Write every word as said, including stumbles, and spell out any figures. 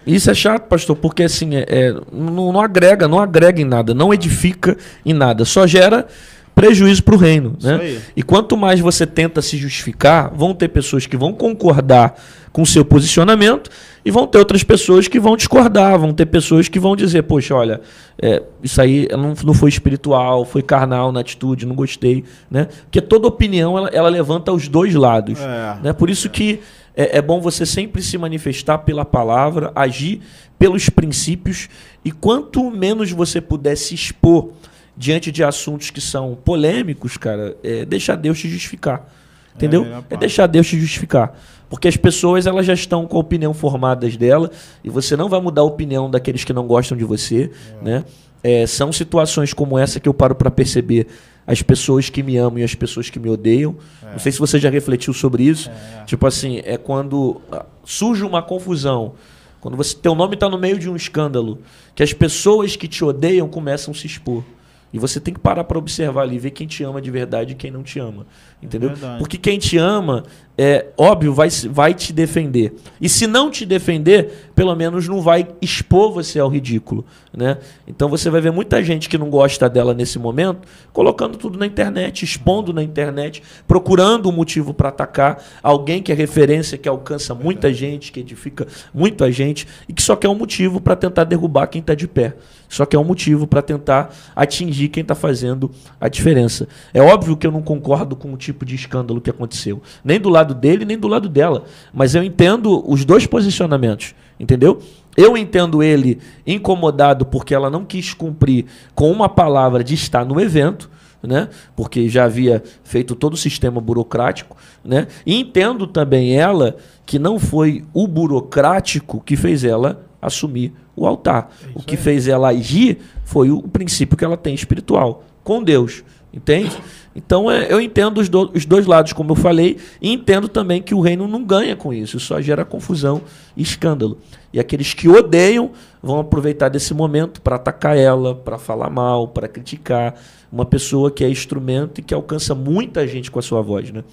Isso é chato, pastor, porque assim, é, é, não, não agrega, não agrega em nada, não edifica em nada, só gera prejuízo para o reino. Né? E quanto mais você tenta se justificar, vão ter pessoas que vão concordar com o seu posicionamento e vão ter outras pessoas que vão discordar, vão ter pessoas que vão dizer, poxa, olha, é, isso aí não, não foi espiritual, foi carnal na atitude, não gostei. Né? Porque toda opinião, ela, ela levanta os dois lados. É, né? Por isso é. que é, é bom você sempre se manifestar pela palavra, agir pelos princípios, e quanto menos você puder se expor diante de assuntos que são polêmicos, cara, é deixar Deus te justificar. Entendeu? É, é deixar Deus te justificar. Porque as pessoas, elas já estão com a opinião formadas dela, e você não vai mudar a opinião daqueles que não gostam de você. É. Né? É, são situações como essa que eu paro para perceber as pessoas que me amam e as pessoas que me odeiam. É. Não sei se você já refletiu sobre isso. É. Tipo assim, é quando surge uma confusão, quando você, teu nome está no meio de um escândalo, que as pessoas que te odeiam começam a se expor. E você tem que parar para observar ali, ver quem te ama de verdade e quem não te ama. Entendeu? É Porque quem te ama, é óbvio, vai, vai te defender. E se não te defender, pelo menos não vai expor você ao ridículo. Né? Então você vai ver muita gente que não gosta dela nesse momento, colocando tudo na internet, expondo na internet, procurando um motivo para atacar alguém que é referência, que alcança muita gente, que edifica muita gente, e que só quer um motivo para tentar derrubar quem está de pé. Só quer um motivo para tentar atingir quem está fazendo a diferença. É óbvio que eu não concordo com o tipo de escândalo que aconteceu. Nem do lado dele, nem do lado dela. Mas eu entendo os dois posicionamentos. Entendeu? Eu entendo ele incomodado porque ela não quis cumprir com uma palavra de estar no evento, né? Porque já havia feito todo o sistema burocrático. Né? E entendo também ela que não foi o burocrático que fez ela assumir o altar. É o que aí. fez ela agir foi o princípio que ela tem espiritual, com Deus. Entende? Então é, eu entendo os, do, os dois lados, como eu falei, e entendo também que o reino não ganha com isso, isso só gera confusão e escândalo. E aqueles que odeiam vão aproveitar desse momento para atacar ela, para falar mal, para criticar uma pessoa que é instrumento e que alcança muita gente com a sua voz. Né?